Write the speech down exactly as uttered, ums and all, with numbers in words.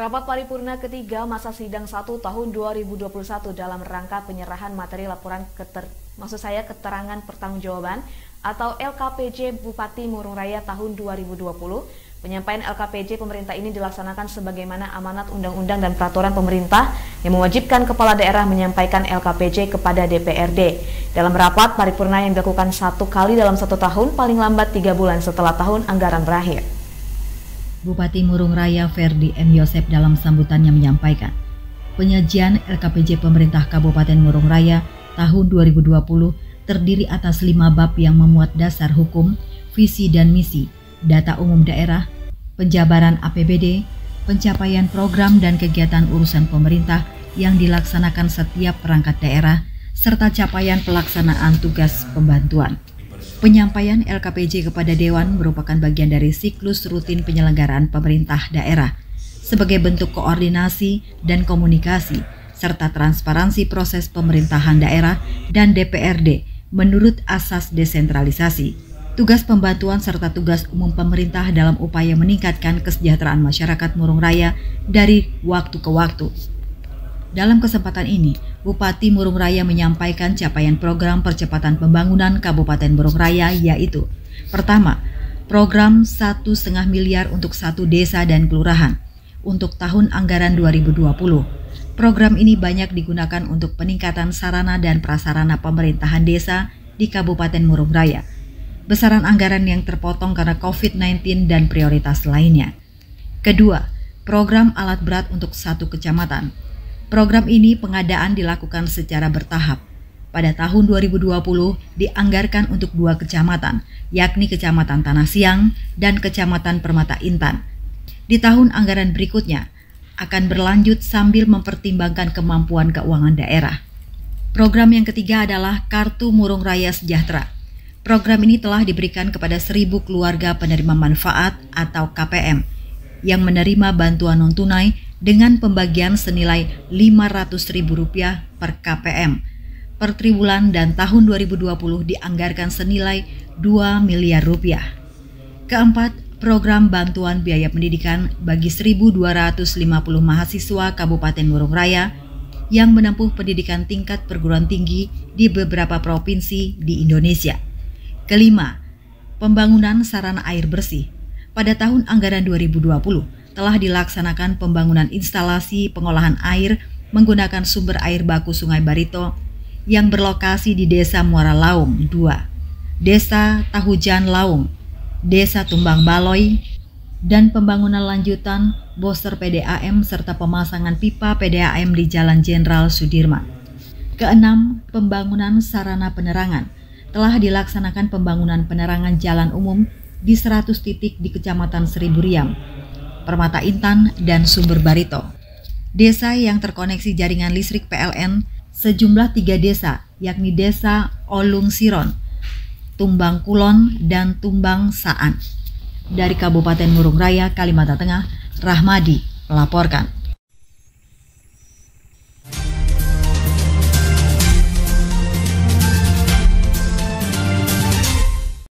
Rapat paripurna ketiga masa sidang satu tahun dua ribu dua puluh satu dalam rangka penyerahan materi laporan keter, maksud saya keterangan pertanggungjawaban atau L K P J Bupati Murung Raya tahun dua ribu dua puluh. Penyampaian L K P J pemerintah ini dilaksanakan sebagaimana amanat undang-undang dan peraturan pemerintah yang mewajibkan kepala daerah menyampaikan L K P J kepada D P R D. Dalam rapat paripurna yang dilakukan satu kali dalam satu tahun, paling lambat tiga bulan setelah tahun anggaran berakhir. Bupati Murung Raya Ferdi M. Yosep dalam sambutannya menyampaikan, penyajian L K P J pemerintah Kabupaten Murung Raya tahun dua ribu dua puluh terdiri atas lima bab yang memuat dasar hukum, visi dan misi, data umum daerah, penjabaran A P B D, pencapaian program dan kegiatan urusan pemerintah yang dilaksanakan setiap perangkat daerah, serta capaian pelaksanaan tugas pembantuan. Penyampaian L K P J kepada Dewan merupakan bagian dari siklus rutin penyelenggaraan pemerintah daerah sebagai bentuk koordinasi dan komunikasi serta transparansi proses pemerintahan daerah dan D P R D menurut asas desentralisasi, tugas pembantuan serta tugas umum pemerintah dalam upaya meningkatkan kesejahteraan masyarakat Murung Raya dari waktu ke waktu. Dalam kesempatan ini, Bupati Murung Raya menyampaikan capaian program percepatan pembangunan Kabupaten Murung Raya, yaitu: pertama, program satu koma lima miliar untuk satu desa dan kelurahan untuk tahun anggaran dua ribu dua puluh. Program ini banyak digunakan untuk peningkatan sarana dan prasarana pemerintahan desa di Kabupaten Murung Raya. Besaran anggaran yang terpotong karena COVID sembilan belas dan prioritas lainnya. Kedua, program alat berat untuk satu kecamatan. Program ini pengadaan dilakukan secara bertahap. Pada tahun dua ribu dua puluh dianggarkan untuk dua kecamatan, yakni Kecamatan Tanah Siang dan Kecamatan Permata Intan. Di tahun anggaran berikutnya akan berlanjut sambil mempertimbangkan kemampuan keuangan daerah. Program yang ketiga adalah Kartu Murung Raya Sejahtera. Program ini telah diberikan kepada seribu keluarga penerima manfaat atau K P M yang menerima bantuan non-tunai dengan pembagian senilai lima ratus ribu rupiah per K P M per triwulan, dan tahun dua ribu dua puluh dianggarkan senilai dua miliar rupiah. Keempat, program bantuan biaya pendidikan bagi seribu dua ratus lima puluh mahasiswa Kabupaten Murung Raya yang menempuh pendidikan tingkat perguruan tinggi di beberapa provinsi di Indonesia. Kelima, pembangunan sarana air bersih. Pada tahun anggaran dua ribu dua puluh telah dilaksanakan pembangunan instalasi pengolahan air menggunakan sumber air baku Sungai Barito yang berlokasi di Desa Muara Laung dua, Desa Tahujan Laung, Desa Tumbang Baloy, dan pembangunan lanjutan Boster P D A M serta pemasangan pipa P D A M di Jalan Jenderal Sudirman. Keenam, pembangunan sarana penerangan. Telah dilaksanakan pembangunan penerangan jalan umum di seratus titik di Kecamatan Seribu Riam, Permata Intan, dan Sumber Barito. Desa yang terkoneksi jaringan listrik P L N sejumlah tiga desa, yakni Desa Olung Siron, Tumbang Kulon, dan Tumbang Saan. Dari Kabupaten Murung Raya, Kalimantan Tengah, Rahmadi melaporkan.